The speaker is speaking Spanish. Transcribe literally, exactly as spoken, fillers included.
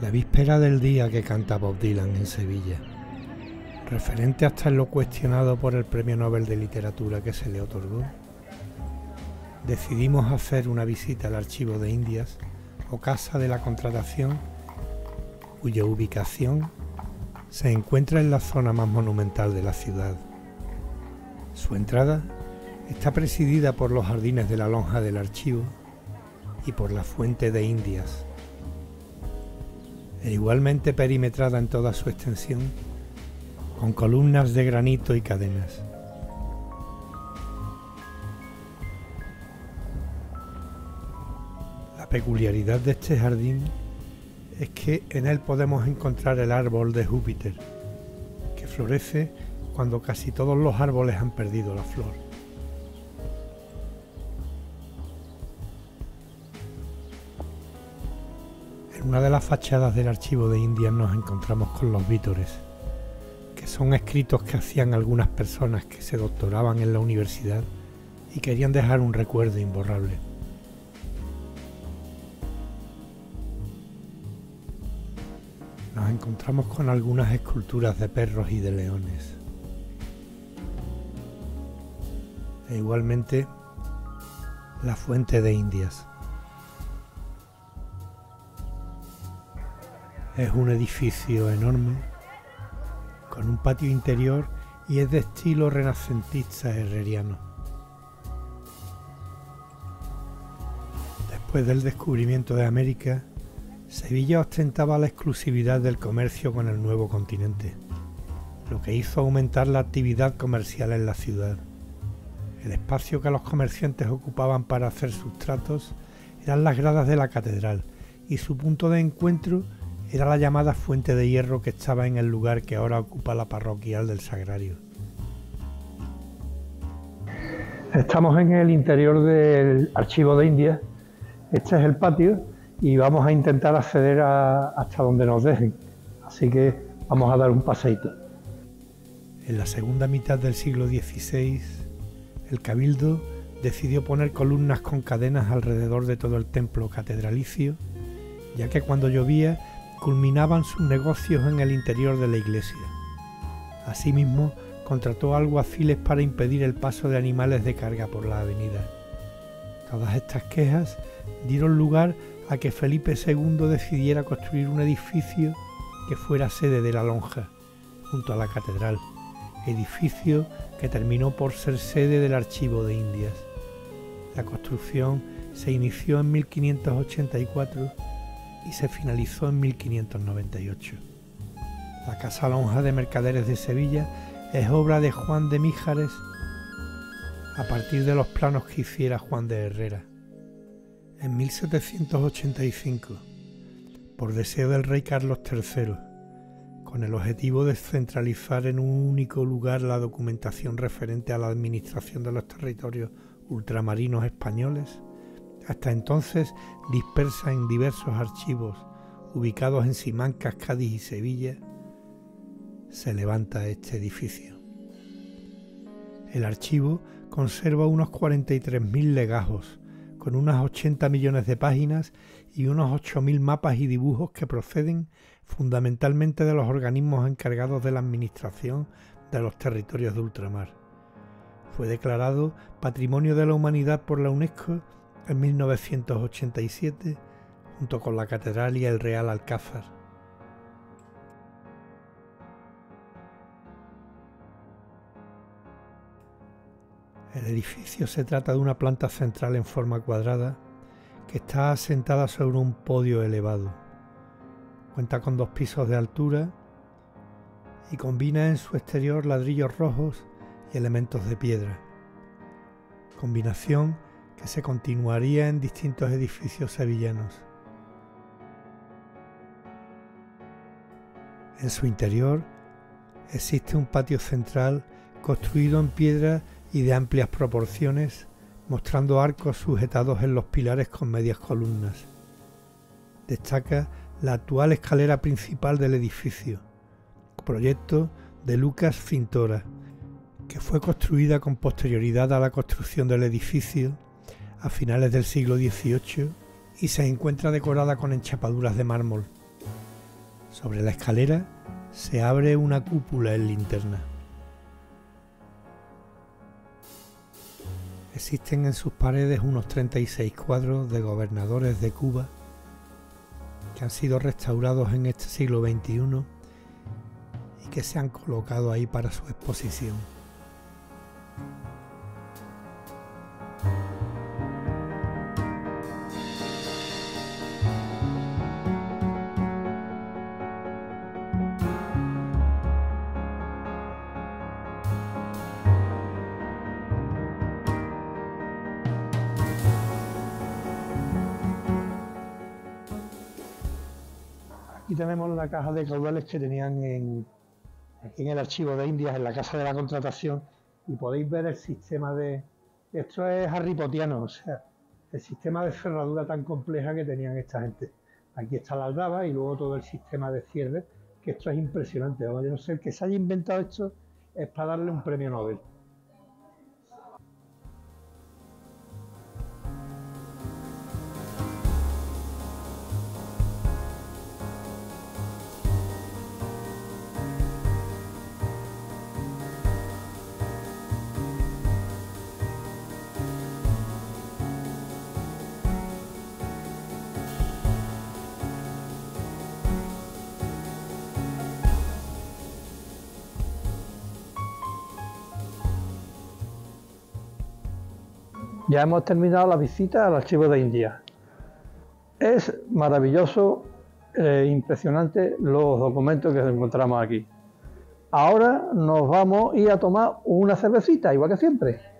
La víspera del día que canta Bob Dylan en Sevilla, referente hasta en lo cuestionado por el Premio Nobel de Literatura que se le otorgó, decidimos hacer una visita al Archivo de Indias o Casa de la Contratación, cuya ubicación se encuentra en la zona más monumental de la ciudad. Su entrada está presidida por los jardines de la lonja del archivo y por la fuente de Indias, e igualmente perimetrada en toda su extensión con columnas de granito y cadenas. La peculiaridad de este jardín es que en él podemos encontrar el árbol de Júpiter, que florece cuando casi todos los árboles han perdido la flor. En una de las fachadas del Archivo de Indias nos encontramos con los vítores, que son escritos que hacían algunas personas que se doctoraban en la universidad y querían dejar un recuerdo imborrable. Nos encontramos con algunas esculturas de perros y de leones. E igualmente la fuente de Indias. Es un edificio enorme, con un patio interior y es de estilo renacentista herreriano. Después del descubrimiento de América, Sevilla ostentaba la exclusividad del comercio con el nuevo continente, lo que hizo aumentar la actividad comercial en la ciudad. El espacio que los comerciantes ocupaban para hacer sus tratos eran las gradas de la catedral y su punto de encuentro era la llamada Fuente de Hierro, que estaba en el lugar que ahora ocupa la parroquial del Sagrario. Estamos en el interior del Archivo de Indias. Este es el patio y vamos a intentar acceder a, hasta donde nos dejen. Así que vamos a dar un paseíto. En la segunda mitad del siglo dieciséis, el Cabildo decidió poner columnas con cadenas alrededor de todo el templo catedralicio, ya que cuando llovía culminaban sus negocios en el interior de la iglesia. Asimismo, contrató alguaciles para impedir el paso de animales de carga por la avenida. Todas estas quejas dieron lugar a que Felipe segundo decidiera construir un edificio que fuera sede de la lonja, junto a la catedral, edificio que terminó por ser sede del Archivo de Indias. La construcción se inició en mil quinientos ochenta y cuatro y se finalizó en mil quinientos noventa y ocho. La Casa Lonja de Mercaderes de Sevilla es obra de Juan de Mijares a partir de los planos que hiciera Juan de Herrera. En mil setecientos ochenta y cinco, por deseo del rey Carlos tercero, con el objetivo de centralizar en un único lugar la documentación referente a la administración de los territorios ultramarinos españoles, hasta entonces dispersa en diversos archivos ubicados en Simancas, Cádiz y Sevilla, se levanta este edificio. El archivo conserva unos cuarenta y tres mil legajos, con unas ochenta millones de páginas y unos ocho mil mapas y dibujos que proceden fundamentalmente de los organismos encargados de la administración de los territorios de ultramar. Fue declarado Patrimonio de la Humanidad por la UNESCO en mil novecientos ochenta y siete, junto con la Catedral y el Real Alcázar. El edificio se trata de una planta central en forma cuadrada que está asentada sobre un podio elevado. Cuenta con dos pisos de altura y combina en su exterior ladrillos rojos y elementos de piedra, combinación que se continuaría en distintos edificios sevillanos. En su interior existe un patio central construido en piedra y de amplias proporciones, mostrando arcos sujetados en los pilares con medias columnas. Destaca la actual escalera principal del edificio, proyecto de Lucas Cintora, que fue construida con posterioridad a la construcción del edificio a finales del siglo dieciocho y se encuentra decorada con enchapaduras de mármol. Sobre la escalera se abre una cúpula en linterna. Existen en sus paredes unos treinta y seis cuadros de gobernadores de Cuba que han sido restaurados en este siglo veintiuno y que se han colocado ahí para su exposición. Aquí tenemos la caja de caudales que tenían en, aquí en el archivo de Indias, en la casa de la contratación, y podéis ver el sistema de... Esto es harrypotiano, o sea, el sistema de cerradura tan compleja que tenían esta gente. Aquí está la aldaba y luego todo el sistema de cierre, que esto es impresionante. Vamos, yo no sé, el que se haya inventado esto es para darle un premio Nobel. Ya hemos terminado la visita al archivo de Indias. Es maravilloso, eh, impresionante los documentos que encontramos aquí. Ahora nos vamos a ir a tomar una cervecita, igual que siempre.